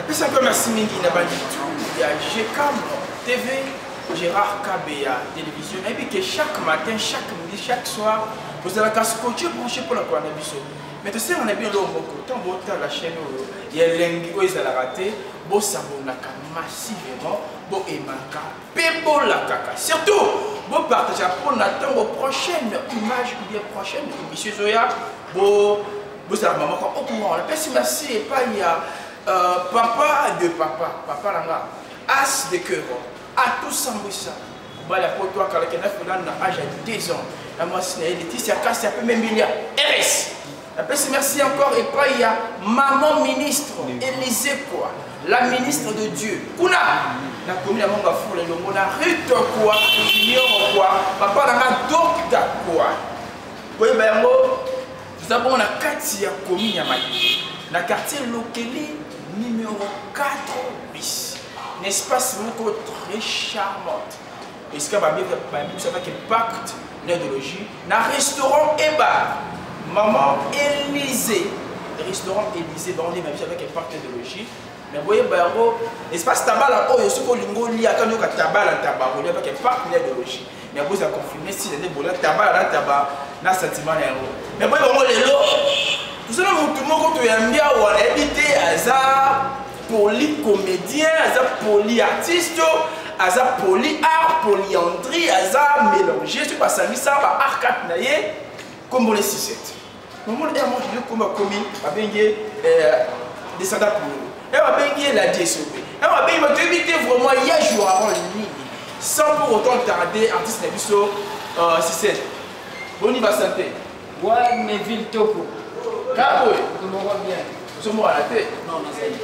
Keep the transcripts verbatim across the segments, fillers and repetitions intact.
C'est encore merci Mingi Nabanitou, il y a G C A M T V, Gérard K B A télévision, et puis que chaque matin, chaque midi, chaque soir, vous avez qu'à scotcher branché pour la coronavirus. Mais tu sais, on a bien l'homme, quand on vote la chaîne, il y a l'engue, où ils ont raté, bon s'abonnaka massivement, bon émanka, pébo la caca. Surtout, bon partagez pour attendre vos prochaines images ou bien prochaines émissions. Bon, vous avez maman au courant. Merci, et pas il y a. Euh, papa de papa, papa langa, as de cœur, à tout sambouissa. Voilà pour toi, quand on a fait l'âge à deux ans, la machine est Laetitia Casse, un peu même milliard. R S. Merci encore, et pas il y a maman ministre, Élysée quoi, la ministre de Dieu. Kuna, la commune à Manga Four, le mot, la rite quoi, junior quoi, papa langa docteur quoi. Oui, ben nous avons la quartier commune à Mali, la quartier Lokeli. Numéro quatre bis. Une espace très charmante. Est-ce que ma Bible savait que pacte l'idéologie dans restaurant et bar. Maman Élysée. Restaurant Élysée, on dit ma Bible avec pacte l'idéologie. Mais vous voyez, l'espace tabac là, oh, il y a ce qu'on lit à quand il y a tabac là, tabac, il y a avec pacte l'idéologie. Mais vous avez confirmé si il y a des bolets tabac là, tabac, dans ce sentiment là. Mais vous voyez, les lots. Tout le monde qui aime bien ou habité à polycomédien, à polyartiste, à polyart, polyandrie, à mélanger, c'est pas ça, ça va arcade naïe comme on les six sept. Nous avons dit comme commune, à Bengue, descendant pour nous. Et à Bengue la D S O P. Et à Bengue, tu éviter vraiment, il y a jour avant ligne, sans pour autant tarder, artiste Nabiso six sept. Bon, il va santé. Ouais, mais ville Topo. Cabo, tu me vois bien. Tu me vois à la tête. Non, non, ça y est.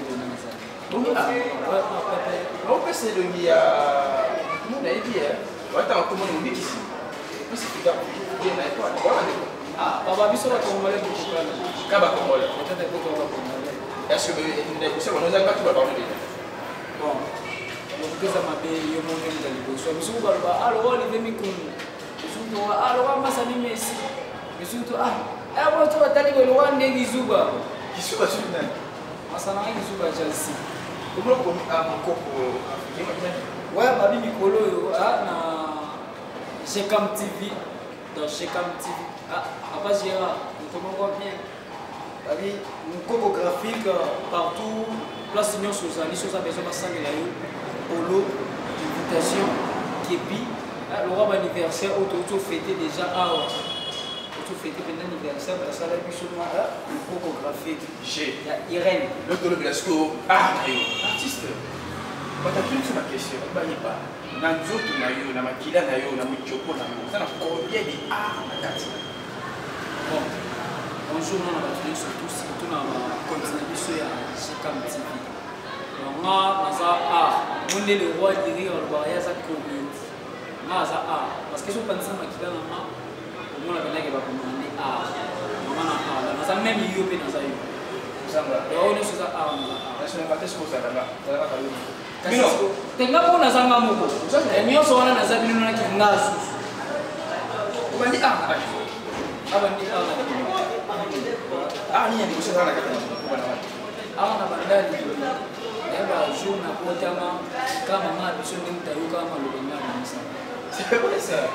On peut se le dire à tout le monde a dit, on va comment on dit ici. Mais c'est bien, bien à toi. Ah, papa, il sera congolais pour le Kaba congolais. Peut-être que tu vas congolais. Est-ce que nous avons pas tout parler? Bon, je ça m'a payé, je m'en vais dans le boss. Je suis pas là. Alors, on est venu comme. Je suis là. Alors, on m'a salué ici. Je suis là. Ah, moi, tu vas t'aller le roi de Gizuba. Gizuba, c'est une. Masana Gizuba, j'ai aussi. Comment on a mon corps pour ouais, Babi Mikolo, ah, na G C A M T V, dans G C A M T V. Ah, Papa Gérard, nous te voit bien. Babi, mon coco graphique partout, place Union Sosa, les choses à besoin de Sangelayo, Polo, invitation, Képi, le roi anniversaire, auto fêté déjà à tout fêter un anniversaire parce que la vie sur moi là, le coco graphique. J'ai Irène. Le de Blasco. Ah, artiste. Quand tu as vu ma question, il n'y a pas. Dans les autres, il y a un maquillage, il y a un choco, ça n'a combien d'art à la carte. Bon, bonjour, on va trouver surtout si tout le monde continue sur G C A M T V. Donc, moi, je suis le roi de rire, le roi de la comédie. Moi, je suis parce que je pense que je suis on a bien va commander ah on a ah dans ça même il y a dans ça il ça va on est sur ça ah on a est-ce que on va tester ça là ça va pas lui non tenga kuna zanga muko e mio so wana na zabi nuna kingasu ubandi ah abandi ah ah ni ni kusema na kata ah na bandali eba juna kotama kama ngapi sio ndio mtayuka kama lugha msa c'est quoi ça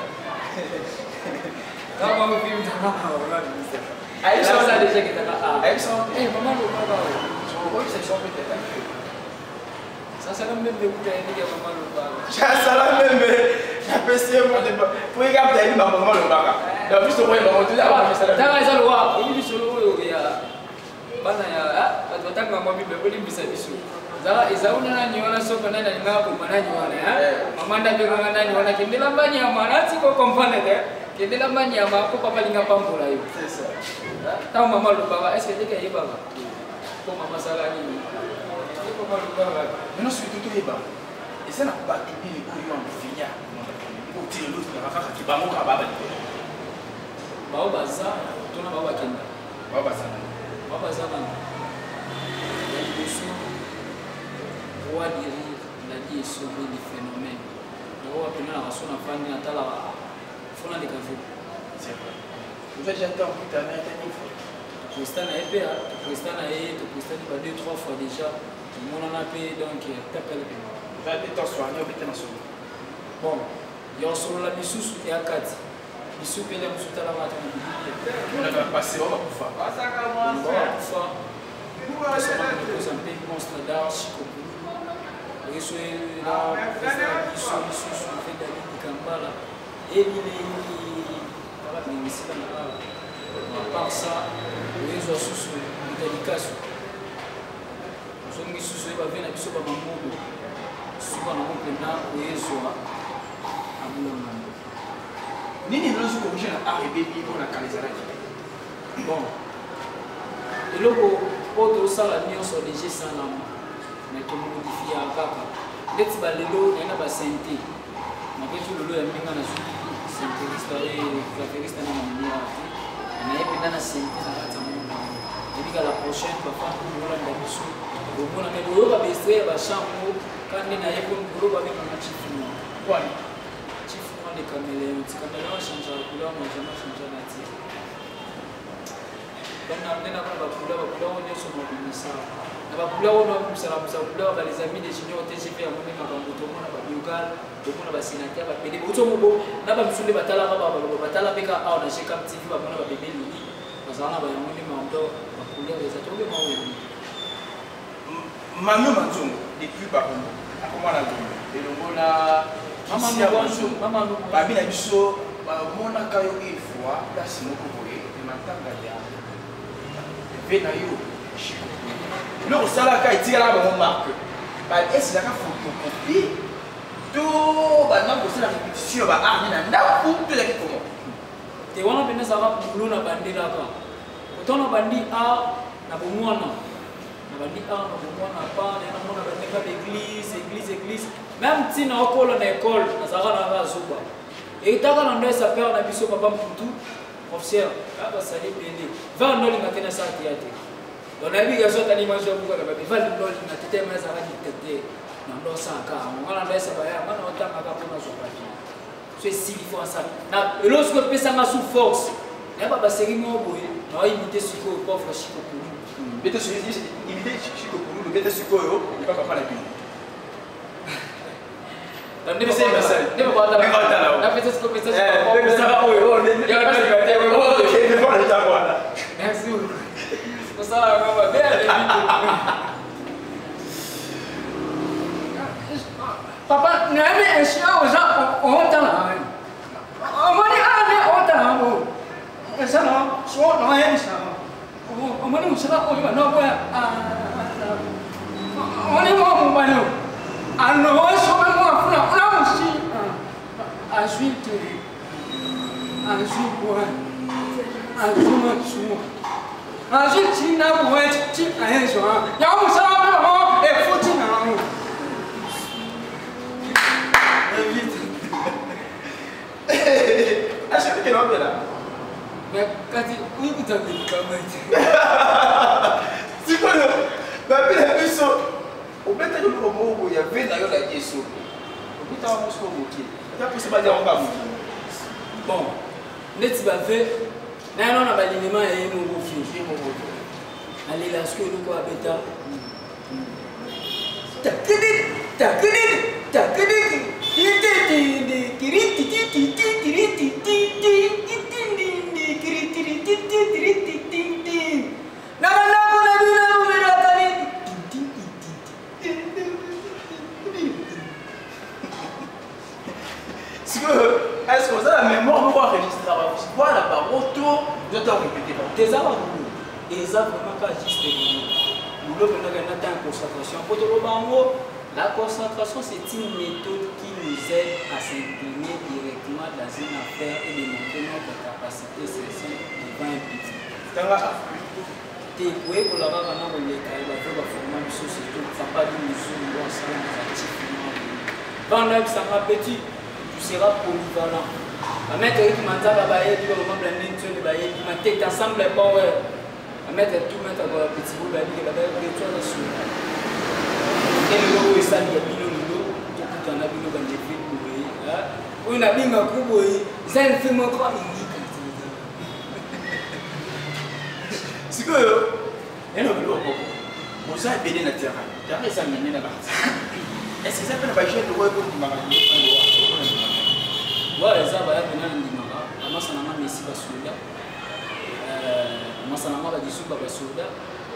kama mimi mtaka wala nisa ai sasa déjà que t'as ah ai sasa eh maman le baba so oui c'est ça peut-être sasa kama mimi ndio ya maman le baba sasa la mimi na pesi mo de pour y garder ni maman le baba donc juste pour maman tu là sasa tanga sasa le wa ili solo yo ya bana ya watu wataka maman bibi bali mbisa bisu zala izauna nani wala soko nani ngabo manani wala eh mama ndio ngana nani wala kindela mbani ya manati ko kompane de kendela manyama ko papa linga pambola yo c'est ça ta mama lo baba est-ce que tu es baba ko mama sala ni ko mama lo baba mais non surtout tu es baba et ça n'a pas tout bien ko yo en finya ko ti lo na kaka kibango ka baba ni baba baza tuna baba kenda baba sana baba sana ya diso roi de rire la vie est sauvée du phénomène roi pena la sona fani atala fona de café c'est vrai vous avez déjà entendu ta mère ta niveau Christana est père Christana est Christana pas deux trois fois déjà Mon en a payé donc t'appelles. Va te t'asseoir, on va te t'asseoir. Bon, il y a sur la missous et à quatre. Il se paye la missous à la matin. On a passé, on va pouvoir. On va pouvoir. C'est un pays monstre d'arche. Et ce là, ils sont issus sur le fait d'aller du Kambala. Et il est ici là. À part ça, ils sont sous l'Italie. Songi susu eba vena biso ba mamudu suba na mopena oyezoa amulanga nini lozo ko jena arrivé bibo na kalizala ki bon eloko oto sala nyonso déjà salama na ko modifier kaka ndeti ba lelo na ba santé na ketu lelo ya minga na suki santé restauré claveriste na mamia na ependa na santé na kata mona ndika la prochaine ba fa ko mola ndabiso au moins on a besoin de baisser la chambre quand on a eu un gros avec un petit fou. Quoi? Petit fou les caméléons, les caméléons changent la couleur, mais jamais changent la nature. Quand on a amené la couleur, la couleur on est sur mon commissaire. La couleur on a mis sur la couleur, les amis des juniors T G P à mon même avant tout le monde a biogal, tout le monde a sénateur, a pédé. Autant mon n'a pas mis les batailles là, bataille avec un on a chez Cap T V, on a bébé lui. Parce qu'on a un même mandor, la couleur des atomes moi. Manu Manzongo, depuis Bakongo, à comment la zone et le mona Maman Manzongo, Maman Manzongo, Babi na biso, mona kayo une fois, là c'est mon courrier, et maintenant galia. Vena yo, chiko. Le sala ka itira la mon marque. Ba est la ka photocopie. To ba na ko sala répétition ba armi na na pour te la comment. Te wana pena sala pour na bandira ka. Otono bandi a na bomwana. On dit ah on a pas on a pas d'église église église même si na okolo na école na sara na bazuba et taka na ndo sa père na biso papa mputu officier aba sali pende va ndo linga tena sa théâtre donc na bi gazo tani ma jo buka ba va ndo linga tete ma sara ki tete na ndo sa ka ngala ndo sa ba ya mana otanga ka pona zo pati c'est si il faut ça na lorsque pesa nga sous force na ba baseri mo boye na imiter siko pauvre chiko pour bete sur imiter chiko pour le bete siko yo il pas papa la pile donc ne sais pas ça ne pas la la la pesa siko pesa siko eh ça va oh ne ya pas gâter oh OK ne pas le savoir là merci pour ça on va bien les papa n'avez un chien aux gens on t'a là on va dire ah on t'a là bon ça non soit non hein ça on m'a dit ça on va non ouais on est moi mon bano alors je vais moi là aussi ensuite ensuite quoi ensuite ensuite tu n'as pas tu as un soir il y a un soir et faut tu n'as acha que não verá mais quand tu où tu as dit comment si quoi ba bila biso o beta yo ko mo ya vena yo la yeso o beta wa musko boki ta pour se ba dia ngam bon neti ba ve na non na ba linema e mo bo fi fi mo bo allez là ce que nous quoi beta ta kidi ta kidi ta kidi est-ce que vous avez la mémoire pour enregistrer voilà par retour de temps répéter des arbres et ça vraiment pas juste nous le venons à une concentration pour le bango. La concentration, c'est une méthode qui nous aide à s'imprimer directement dans une affaire et de montrer notre capacité celle devant un petit. Tu es pour la base, on est carré, on va former une société, ça pas de mesure, on s'en actif. Pendant que ça va petit, tu seras polyvalent. À mettre qui m'a dit à bailler, tu vas blender, tu vas bailler, qui m'a dit ensemble les power. À mettre tout, mettre à un petit bout, la vie, la vie, tu vas sur. Et le logo est sale, il y a bien le logo, tout le temps, il y a bien le logo, on a bien le logo, ça ne fait mon corps unique. C'est que, il y a un logo, on s'est aidé dans le terrain. T'as ça mené la partie. Est-ce que ça peut pas jouer le rôle du marathon? Ouais, ça va être un dimara. Comment ça n'a pas Messi Basoda? Comment ça n'a pas Dissou Basoda?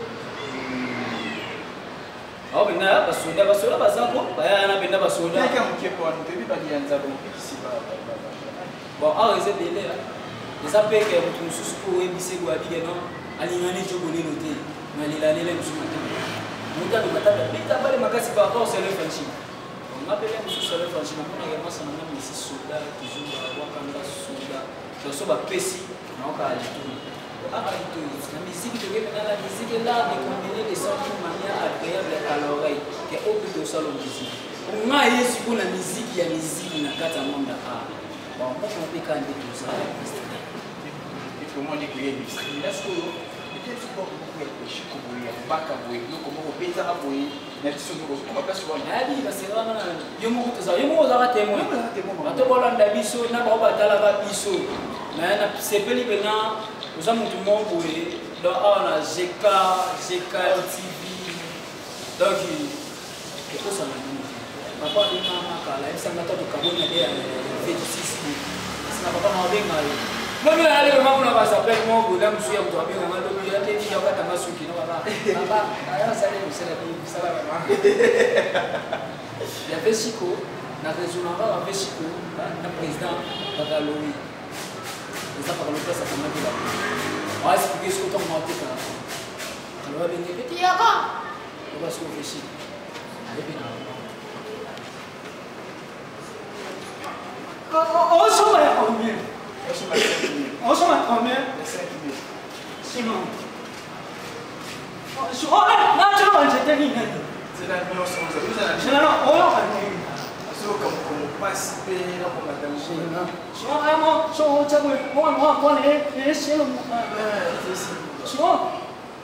Ah, ben là, Basoda, Basoda, Basako, bah, on a bien Basoda. Il y a quelqu'un qui est pour nous, tu veux pas dire un zabon qui s'y va. Bon, ah, c'est délai là. Les appels que nous sommes pour émisser ou habiller non, aligner les jeux pour les noter. Mais les années là, nous sommes maintenant. Nous avons des matins, mais t'as pas les magasins par rapport au salaire franchi. On appelle les sous salaire franchi. On a également ça maintenant ici soda, toujours à Wakanda soda. Donc ça va pessi, on va aller tout. Ah, la musique de la musique est là, mais combiner les sons d'une manière agréable à l'oreille, qui est au plus de salon musique. On a eu sur la musique, il y a musique dans le cadre monde d'art. Bon, moi je peux quand même tout ça. Il faut moi dire qu'il y a une musique. Est-ce que peut-être que vous pouvez pêcher comme vous voulez, bac à vous, nous comme vous pouvez à vous, mais si vous ne pouvez pas souvent. Ah oui, parce que là, il y a beaucoup de ça. Il y a beaucoup de témoins. Il y a beaucoup de biso, il y a beaucoup de biso. Mais c'est pas les bénins. Nous avons tout le monde pour eux. Donc, on a G K, G K T V. Donc, qu'est-ce que ça m'a dit? Papa, il m'a dit que ça m'a dit que il y a vingt-six mille. Ça n'a pas marché. Moi, je vais aller au moment où on va s'appeler mon boulot. Je suis un peu bien. Je vais aller dire que tu as ma souki. Papa, ça allait, ça allait, ça allait. Il y avait Chico, dans le réseau, il y avait Chico, le président Bagaloui. Ça par le place à comment tu vas. On va expliquer ce que tu as monté quand même. Alors, on va venir petit yaka. On va se réfléchir. On s'en va à combien? On s'en va à combien? cinq mille. Simon. Oh, non, tu vas j'étais venu. C'est la nuance, on s'est vu. Non, non, on va venir. Comme on passe, là, on va t'amuser. Sinon, vraiment, si on t'a vu, moi, moi, moi, les ciels, sinon,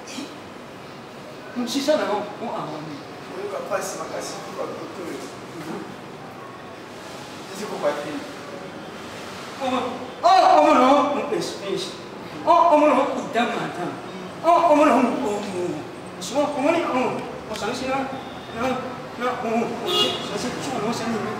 si ça, non, on a un oui, on va passer, on va passer, on va passer. C'est quoi, Patrick? Oh, oh, non, on pêche, pêche. Oh, oh, non, il t'a matin. Oh, oh, non, oh, oh. Sinon, on va aller, oh, on s'en laisse là. Non, non, oh, oh, ça c'est tout, non, c'est nous.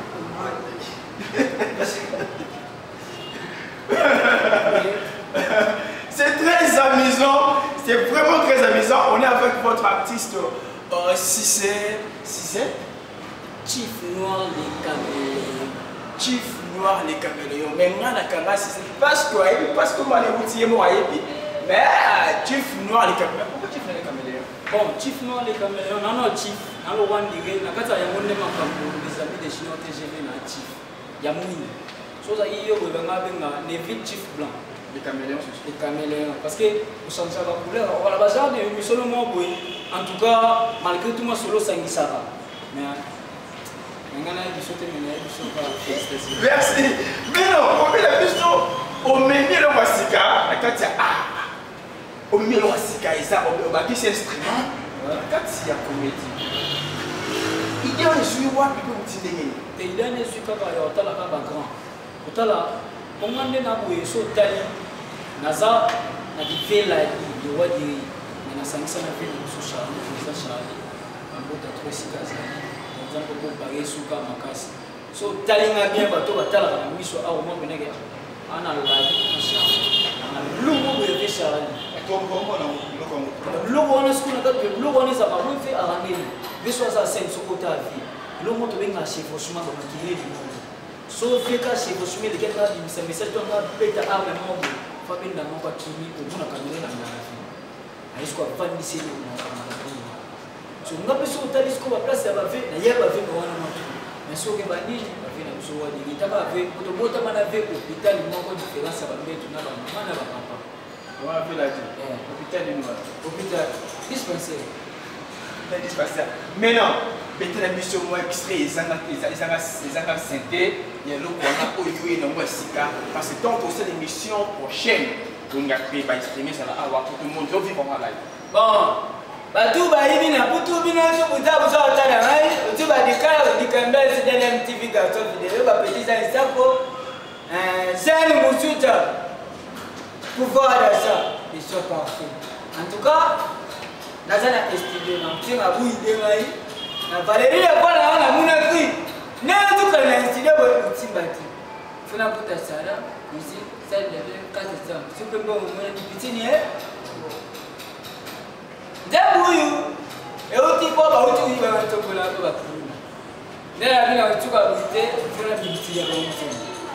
C'est très amusant, c'est vraiment très amusant. On est avec votre artiste euh, Cissé. Cissé Chief Noir les Caméléons. Chief Noir les Caméléons. Mais moi, la caméra, c'est parce que parce que moi, les routiers, moi, mais Chief Noir les Caméléons. Pourquoi Chief Noir les Caméléons? Bon, Chief Noir les Caméléons, non, non, Chief. Dans le one direct, la carte ya monde makambo les amis des Chinois T G V na Chief. Ya mouini. Chose iyo ko banga benga Neville Chief Blanc. Les caméléons, c'est les caméléons parce que vous changez la couleur. Voilà, bazar de solo mo boy. En tout cas, malgré tout moi solo sangisaka. Mais ngana bisote mena bisoka félicitations. Merci. Mais non, on met la question au menu le wasika, la carte ah. Au menu le wasika et ça on va qui c'est instrument. La carte il y a comédie. Il y a un joueur wapi peut vous dire. Et il y a un joueur kaka ya otala kaba grand. Otala komande na boye so tali naza na divela di wadi na sangisa na vile social na social ambota trois kazi dans ko bagé suka makasi so tali nga bien bato batala na miso a mo benege ana la masha ana lumo boye fesha logo wana siku na kato logo wana za ba mo fe arangeli beso za cinq sokota vie logo to benga chef osuma ba makile di monde so fika chef osuma le kenda di message to nga beta arme mo fa benda mo kwa tumi to mona kamera na ngafi aisko afandi sisi na kamera so nga beso utali siku ba place ya ba ve na yeba ve ko wana mo mais so ke ba nini ba ve na so wa di taba ve to bota mana ve hospital mo ko différence ba mbetu na ba mama na ba papa wa ve la di hôpital ni wa hôpital dispensaire dispensaire mais non bete la mission moi extrait ezanga ezanga ezanga santé ya loko na oyo na moi sika parce que tant que c'est l'émission prochaine on va pas exprimer ça là avoir tout le monde vivre en live bon batu ba hivi na putu bina so kutabu so tana hai tu ba dikala dikambia c'est M T V ga so vidéo ba petit ça sako euh c'est musuta pouvoir de ça ils sont parfaits en tout cas nazana studio na tinga bu idemai Na Valérie voilà na muna kri. Ne tu kana inside bo timbati. Funa puta sala ici ça level quatre cents. Super bon mwana petit ni eh. Dabuyu. E uti ko ba uti ba to bola ba kuna. Ne la bina utuka bite funa bibiti ya ba uti.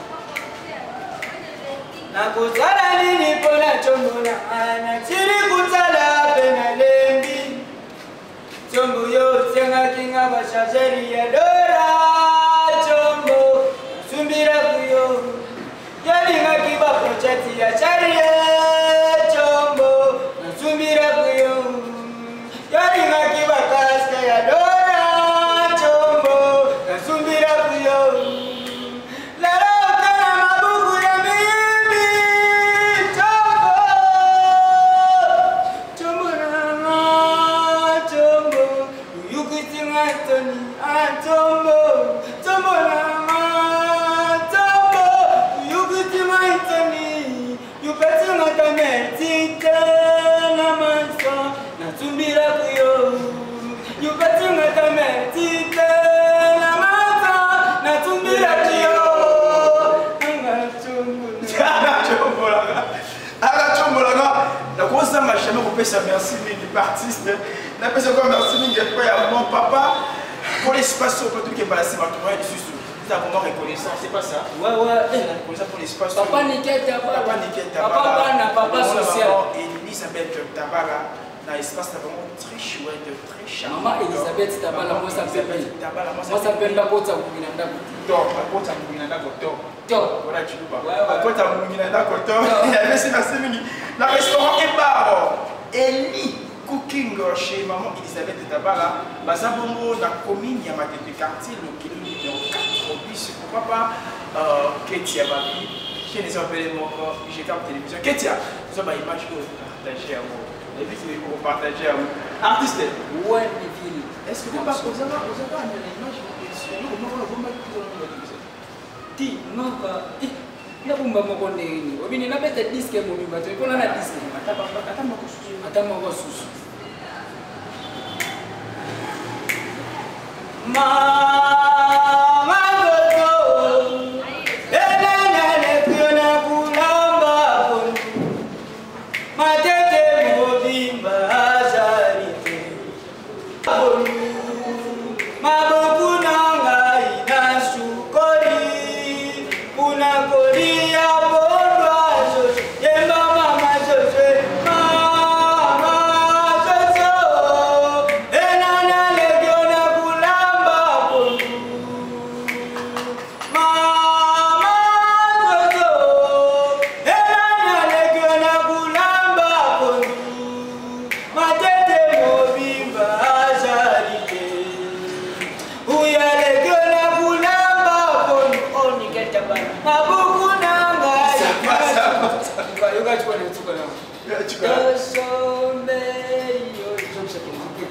Na kutala nini pona chombo na ana chiri kutala pena lembi. Chombo yo tenga kinga bashajeri ya dora chombo sumbira kuyo yali ngakiba project ya charie chombo sumbira kuyo yali ngakiba kaska ya dora chombo sumbira kuyo lalo kana mabuku ya mimi chombo chombo na chombo yukitinga toni atombo chombo na chombo yukitinga toni yukitinga tametite na manso na tumbira kuyo yukitinga tametite na manso na tumbira kuyo anga chombo Ala chombo la ala chombo la na kosa machama ko pesa merci mingi artiste na pesa ko merci mingi kwa ya mon papa pour l'espace pour tout qui est passé ma toi et dessus ça vraiment reconnaissant c'est pas ça ouais ouais pour ça pour l'espace papa Niket Tabala papa Niket papa Tabala bana papa social Elisabeth Tabala dans l'espace vraiment très chouette très charmant maman Elisabeth Tabala moi ça s'appelle Tabala moi ça s'appelle la kota kugina ndako to la kota kugina ndako to to voilà tu vois ouais ouais kota kugina ndako to il y avait ces merci mingi le restaurant et bar Eli Cooking chez maman Elisabeth Tabala baza bongo na commune ya Matete quartier le numéro quatre bis pourquoi pas euh Ketia Babi chez les appelés mon G K télévision Ketia ça ba image que partager à vous et puis c'est pour partager à vous artiste ouais Neville est-ce que tu vas poser là vous avez une image sur nous on va vous mettre tout dans le ti noka na bumba moko ndeni obini na beta disque mo bimba to ipona na disque ata ata moko susu ata moko susu mama gogo ena nane piona kulamba pondu matete mo bimba azarite pondu maboku nanga ina sukori kuna kolia bondwazo yemba mama zoze mama zozo enana legiona kulamba pondu mama zozo enana legiona kulamba pondu matete mobimba azarite uya legiona kulamba pondu oniketa bana mabuku nanga yoga chukua na chukua na chukua dosomeyo dosomeyo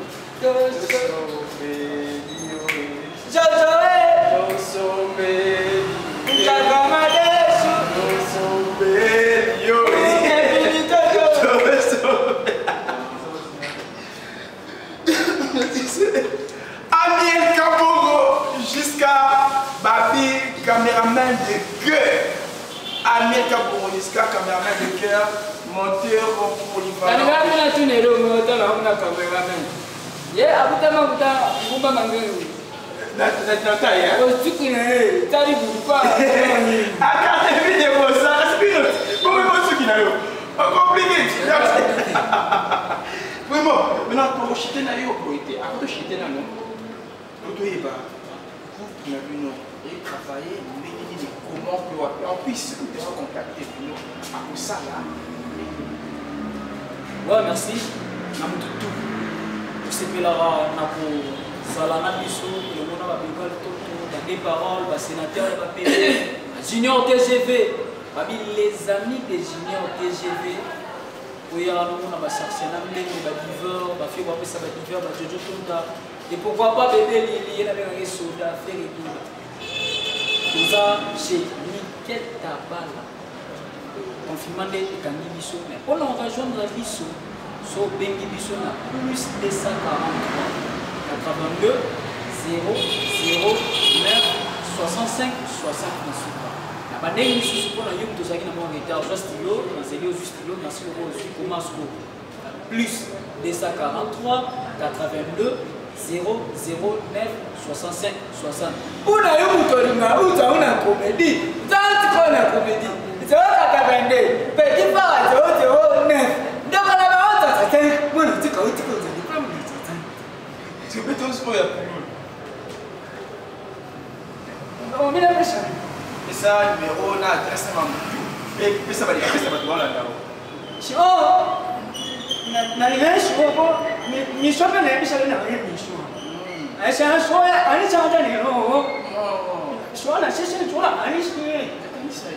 dosomeyo zozoe dosomeyo chakamadesu dosomeyo Amiel Kabogo jusqu'à Babi, caméraman de cœur. Amiel Kabogo jusqu'à caméraman de cœur, monteur polyvalent. Kana ngana tunero ngota na una cameraman. Ye abuta mabuta ngumba mangeni. Na na na taille. O tukine tari bupa. Akate vidéo ça, spino. Comment vous tukina yo? Compliqué. Vraiment, maintenant pour chiter na yo poété. À côté chiter na non. Tout est bas. Vous qui avez nous et travailler mais comment on puisse te contacter nous à ça là. Ouais, merci. Namututu. Kusepelaka na ko sala na biso le mona ba bikol toto ba des paroles ba sénateur ba P V Junior T G V ba les amis des Junior T G V oya no mona ba chercher na ndenge ba diver ba fi ba pesa ba diver ba jojo tonda et pourquoi pas bébé Lili na benga soda faire biba tout ça chez Niket Tabala confirmant des kangi biso mais on va rejoindre biso so bengi biso na plus de cent quarante-trois quatre-vingt-deux zéro zéro neuf soixante-cinq soixante-neuf. La bandée est pour la young de Zaki n'a pas été au stylo, dans les lieux du stylo, dans ce qu'on plus deux cent quarante-trois quatre-vingt-deux zéro zéro neuf soixante-cinq soixante. Pour la young de Lima, où tu as une comédie, tu as une comédie, zéro quatre-vingt-deux, petit pas zéro zéro neuf. Donc on a un autre, moi je dis que tu peux te dire, tu peux tous pour y aller. On met la pression. Et ça, numéro, on a adresse à mon et ça va dire que ça va te là. Oh, na rien, je vois, mais je suis pas là, je suis là, je suis là. Je suis là, je suis là, je suis là, je suis là, je suis là, je suis là, je suis là.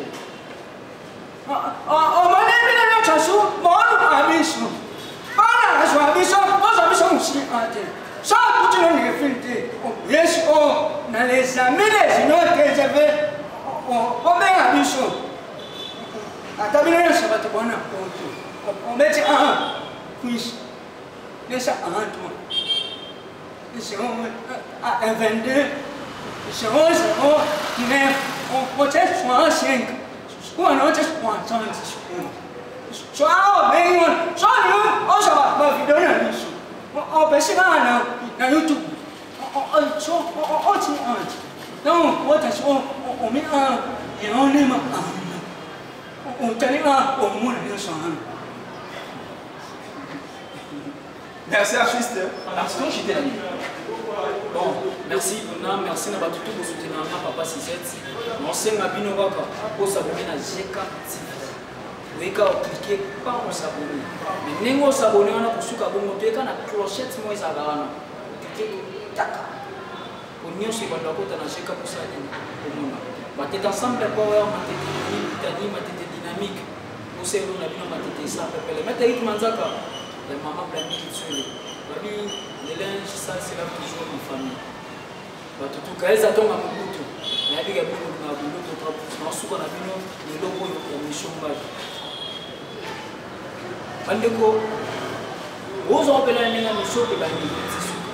Oh, mon ami, là, je suis là, mon ami, je suis là. Voilà, je suis là, je suis là, je suis là, je suis là. Ça, pour tu l'as fait, yes, oh, dans les amis, les gens que j'avais. On met un bichon. À ta minute, ça va te prendre un peu. On met un. Puis, laisse un toi. C'est un vingt-deux. C'est un zéro. neuf. On peut être soixante-cinq. Ou un autre soixante. Soit on met un. Soit nous, on s'en va vous donner un bichon. On peut se faire un YouTube. On tient un. Non, on met un et on est un. On tient un au moins un sang. Merci artiste. Parce que j'étais là. Bon, merci Buna, merci Nabatou pour soutenir Papa Sisette. On sait que Bino Waka pour s'abonner à G K T V. Vous pouvez cliquer pas pour s'abonner. Mais si vous s'abonner, on a pour ceux qui abonnent, vous la clochette, moi, ça va. Cliquez, tac. Pour nous, c'est quand on a G K pour ça. On est ensemble, power, on est dynamique. Vous savez, on a vu on est simple. Mais tu as dit Manzaka, la maman plein de choses. Les linges, ça, c'est là toujours en famille. Tout cas, elles attendent à mon bout. Mais il y a des gens qui ont boulot de trois pour cent. Souvent, on a vu les logos de la mission. Andeko, vous avez la mission de la mission.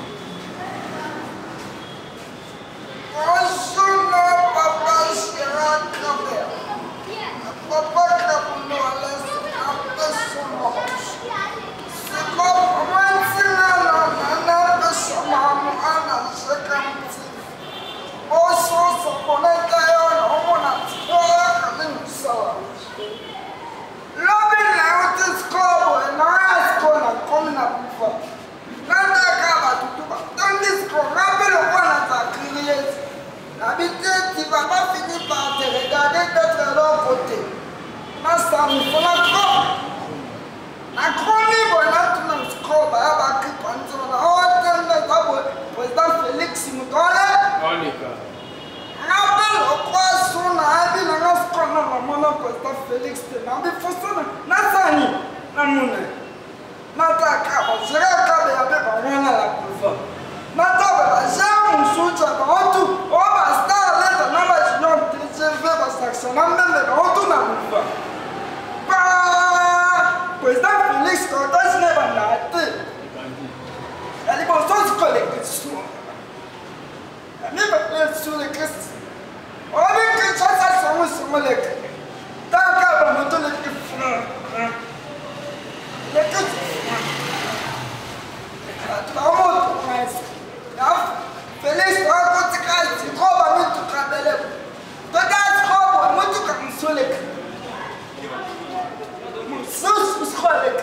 Papa sera cramé. Papa cramé à l'aise, après son mort. C'est comme moi, c'est là, on a besoin de moi, c'est comme ça. Oh, so, on est d'ailleurs, on a trois comme ça. L'homme là, on te score, et non, est-ce qu'on a comme la bouffe. N'entends tout tout. Tandis qu'on rappelle le point à ta criée. L'habitude, tu ne vas pas finir par te regarder d'être de l'autre côté. Mais ça me fait la croix. La chronique, on a tout le monde scroll, on a qui pense, on a oh, le président Félix Moutouale. Rappelle le croissant, on a vu le scroll, on a le président Félix Moutouale. Il faut ça, Nassani, Namoune. Nataka, on dirait qu'il y a des gens la bouffe. Nataka, j'ai un soutien, on tout. On va se faire dans la maison, je vais faire ça, on a même on tourne la bouffe. Président Félix, quand on n'est pas là, elle est bon, sans collecter. Elle est pas sur le Christ. On a vu que ça, ça, ça, ça, ça, tant qu'à la moto, les frères. Les Christ. Tu vas monter. Félix, tu vas monter, tu vas monter, tu vas monter. Tu vas monter, tu vas monter. Sus, sus, avec.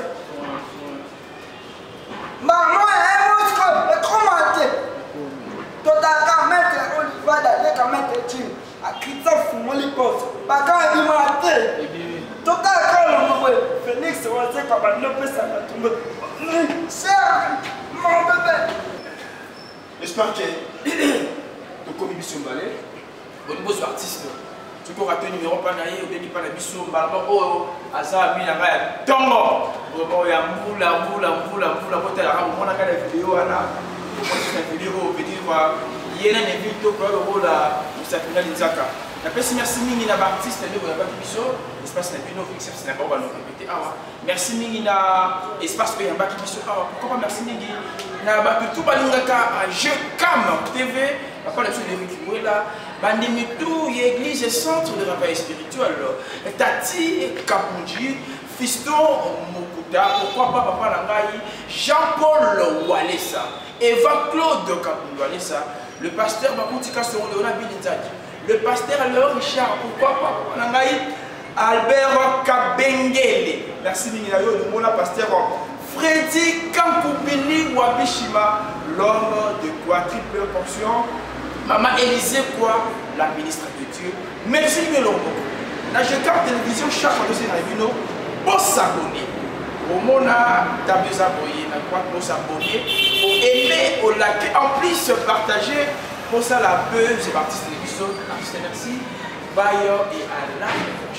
Maman, elle est le commenter. Tu as mettre Oliva d'aller quand mettre Tim. À Christophe, mon lipote. Pas quand il m'a été. Tu as Félix, on va dire qu'on va ne ça va tomber. Cher, mon bébé. J'espère que tu commis mission balai. Bon niveau artiste. Tu peux rater le numéro pas naïe ou bien pas la mission balai. Oh, asa mi na ba. Tongo. Bon ya mbula mbula mbula mbula ko tela ka mona ka vidéo ana. Ko ko vidéo vidéo kwa yena ne vidéo ko ko la musafina nzaka. Merci mingi na artiste de la Biso, espace na bino exception na ba répéter awa. Merci mingi na espace pe yamba Biso awa. Pourquoi merci mingi na ba tout balingaka je cam T V, papa le sur de Mikiwela, bandimi tout église et centre de travail spirituel. Tati Kapunji, fiston Mokuta, pourquoi pas papa Nangai, Jean-Paul Walesa, Eva Claude Kapunji Walesa, le pasteur Bakutika Sorona Bilinzaki. Le pasteur alors Richard, pourquoi pas Albert Kabengele. Merci Mininayo, le mot pasteur Freddy Kankubili Wabishima, l'homme de quadruple portion. Maman Élisée quoi, la ministre de Dieu. Merci Melombo. La je carte télévision chaque fois que c'est dans les vidéos pour s'abonner. Au mona t'as abonné, na quoi pour s'abonner, pour aimer, pour liker, en plus partager. Pour ça, la buzz, c'est parti de l'épisode. Merci. Bye et à la